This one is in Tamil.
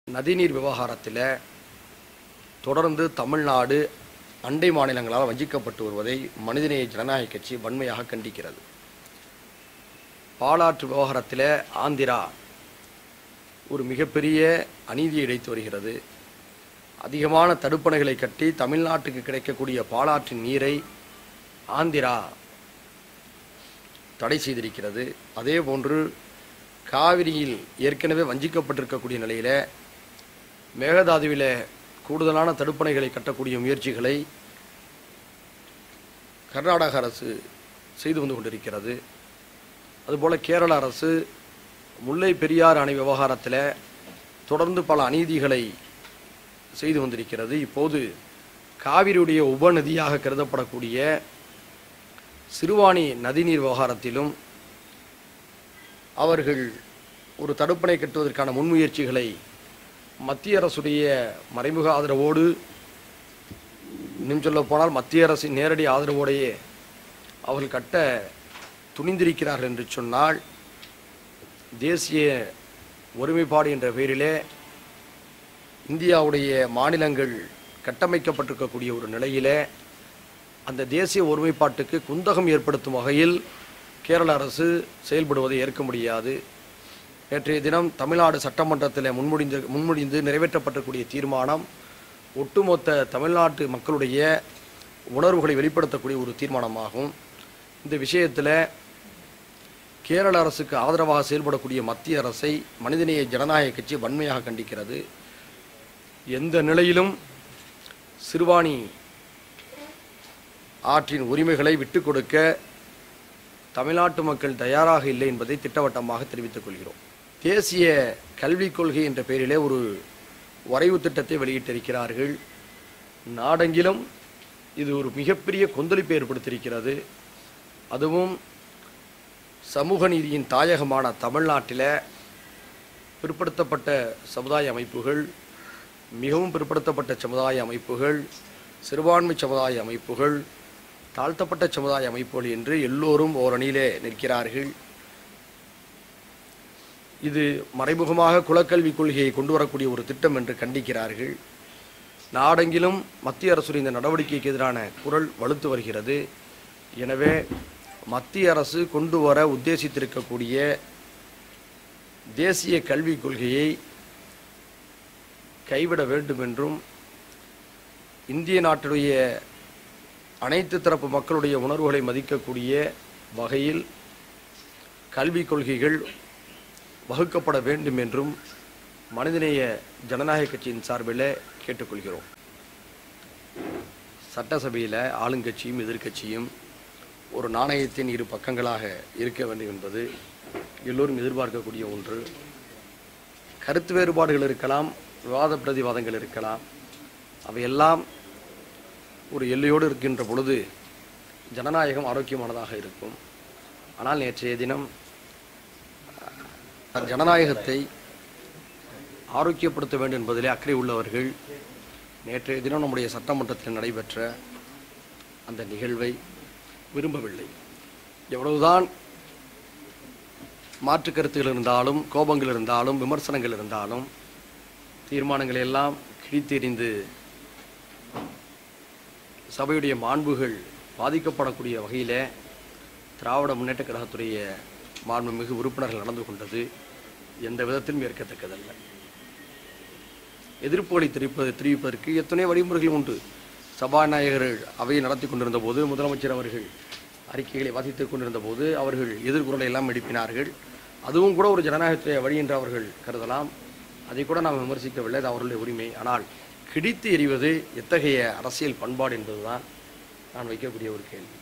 நதிநீர் விவகாரத்தில் தொடர்ந்து தமிழ்நாடு அண்டை மாநிலங்களால் வஞ்சிக்கப்பட்டு வருவதை மனிதநேய ஜனநாயக கட்சி வன்மையாக கண்டிக்கிறது. பாலாற்று விவகாரத்தில் ஆந்திரா ஒரு மிகப்பெரிய அநீதியை இழைத்து வருகிறது. அதிகமான தடுப்பணைகளை கட்டி தமிழ்நாட்டுக்கு கிடைக்கக்கூடிய பாலாற்றின் நீரை ஆந்திரா தடை செய்திருக்கிறது. அதே போன்று காவிரியில் ஏற்கனவே வஞ்சிக்கப்பட்டிருக்கக்கூடிய நிலையில் மேகதாதுவில் கூடுதலான தடுப்பணைகளை கட்டக்கூடிய முயற்சிகளை கர்நாடக அரசு செய்து வந்து கொண்டிருக்கிறது. அதுபோல் கேரள அரசு முல்லை பெரியாறு அணை விவகாரத்தில் தொடர்ந்து பல அநீதிகளை செய்து வந்திருக்கிறது. இப்போது காவிரியுடைய உபநதியாக கருதப்படக்கூடிய சிறுவாணி நதிநீர் விவகாரத்திலும் அவர்கள் ஒரு தடுப்பணை கட்டுவதற்கான முன்முயற்சிகளை மத்திய அரசுடைய மறைமுக ஆதரவோடு, இன்னும் சொல்ல போனால் மத்திய அரசின் நேரடி ஆதரவோடையே அவர்கள் கட்ட துணிந்திருக்கிறார்கள் என்று சொன்னால், தேசிய ஒருமைப்பாடு என்ற பெயரிலே இந்தியாவுடைய மாநிலங்கள் கட்டமைக்கப்பட்டிருக்கக்கூடிய ஒரு நிலையிலே அந்த தேசிய ஒருமைப்பாட்டுக்கு குந்தகம் ஏற்படுத்தும் வகையில் கேரள அரசு செயல்படுவதை ஏற்க முடியாது. நேற்றைய தினம் தமிழ்நாடு சட்டமன்றத்தில் முன்மொழிந்து நிறைவேற்றப்பட்டிருக்கூடிய தீர்மானம் ஒட்டுமொத்த தமிழ்நாட்டு மக்களுடைய உணர்வுகளை வெளிப்படுத்தக்கூடிய ஒரு தீர்மானமாகும். இந்த விஷயத்தில் கேரள அரசுக்கு ஆதரவாக செயல்படக்கூடிய மத்திய அரசை மனிதநேய ஜனநாயக கட்சி வன்மையாக கண்டிக்கிறது. எந்த நிலையிலும் சிறுவாணி ஆற்றின் உரிமைகளை விட்டுக் கொடுக்க தமிழ்நாட்டு மக்கள் தயாராக இல்லை என்பதை திட்டவட்டமாக தெரிவித்துக் கொள்கிறோம். தேசிய கல்விக் கொள்கை என்ற பெயரிலே ஒரு வரைவு திட்டத்தை வெளியிட்டிருக்கிறார்கள். நாடெங்கிலும் இது ஒரு மிகப்பெரிய கொந்தளிப்பை ஏற்படுத்தியிருக்கிறது. அதுவும் சமூக நீதியின் தாயகமான தமிழ்நாட்டில் பிற்படுத்தப்பட்ட சமுதாய அமைப்புகள், மிகவும் பிற்படுத்தப்பட்ட சமுதாய அமைப்புகள், சிறுபான்மை சமுதாய அமைப்புகள், தாழ்த்தப்பட்ட சமுதாய அமைப்புகள் என்று எல்லோரும் ஓரணியிலே நிற்கிறார்கள். இது மறைமுகமாக குலக்கல்விக் கொள்கையை கொண்டு வரக்கூடிய ஒரு திட்டம் என்று கண்டிக்கிறார்கள். நாடெங்கிலும் மத்திய அரசுடைய இந்த நடவடிக்கைக்கு எதிரான குரல் வலுத்து வருகிறது. எனவே மத்திய அரசு கொண்டு வர உத்தேசித்திருக்கக்கூடிய தேசிய கல்விக் கொள்கையை கைவிட வேண்டும் என்றும், இந்திய நாட்டுடைய அனைத்து தரப்பு மக்களுடைய உணர்வுகளை மதிக்கக்கூடிய வகையில் கல்விக் கொள்கைகள் வகுக்கப்பட வேண்டும் என்றும் மனிதநேய ஜனநாயக கட்சியின் சார்பில் கேட்டுக்கொள்கிறோம். சட்டசபையில் ஆளுங்கட்சியும் எதிர்க்கட்சியும் ஒரு நாணயத்தின் இரு பக்கங்களாக இருக்க வேண்டும் என்பது எல்லோரும் எதிர்பார்க்கக்கூடிய ஒன்று. கருத்து வேறுபாடுகள் இருக்கலாம், விவாத பிரதிவாதங்கள் இருக்கலாம். அவையெல்லாம் ஒரு எல்லையோடு இருக்கின்ற பொழுது ஜனநாயகம் ஆரோக்கியமானதாக இருக்கும். ஆனால் நேற்றைய தினம் ஜனநாயகத்தை ஆரோக்கியப்படுத்த வேண்டும் என்பதிலே அக்கறை உள்ளவர்கள் நேற்றைய தினம் நம்முடைய சட்டமன்றத்தில் நடைபெற்ற அந்த நிகழ்வை விரும்பவில்லை. எவ்வளவுதான் மாற்று கருத்துகள் இருந்தாலும், கோபங்கள் இருந்தாலும், விமர்சனங்கள் இருந்தாலும், தீர்மானங்களை எல்லாம் கிழித்தெறிந்து சபையுடைய மாண்புகள் பாதிக்கப்படக்கூடிய வகையில் திராவிட முன்னேற்ற கழகத்துடைய மாண்புமிகு உறுப்பினர்கள் நடந்து கொண்டது எந்த விதத்திலும் ஏற்கத்தக்கதல்ல. எதிர்ப்புகளை தெரிவிப்பதற்கு எத்தனை வழிமுறைகள் உண்டு. சபாநாயகர்கள் அவையை நடத்தி கொண்டிருந்த போது, முதலமைச்சர் அவர்கள் அறிக்கைகளை வாசித்துக் கொண்டிருந்த போது அவர்கள் எதிர்குரலை எல்லாம் எழுப்பினார்கள். அதுவும் கூட ஒரு ஜனநாயகத்துடைய வழி என்று அவர்கள் கருதலாம். அதை கூட நாம் விமர்சிக்கவில்லை, அது அவர்களுடைய உரிமை. ஆனால் கிழித்து எறிவது எத்தகைய அரசியல் பண்பாடு என்பதுதான் நான் வைக்கக்கூடிய ஒரு கேள்வி.